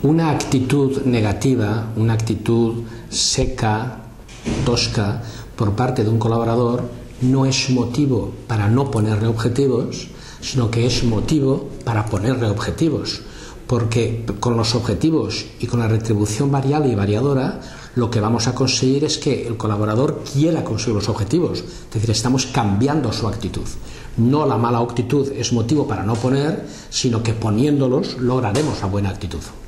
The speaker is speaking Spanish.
Una actitud negativa, una actitud seca, tosca, por parte de un colaborador no es motivo para no ponerle objetivos, sino que es motivo para ponerle objetivos, porque con los objetivos y con la retribución variable y variadora lo que vamos a conseguir es que el colaborador quiera conseguir los objetivos, es decir, estamos cambiando su actitud. No la mala actitud es motivo para no poner, sino que poniéndolos lograremos la buena actitud.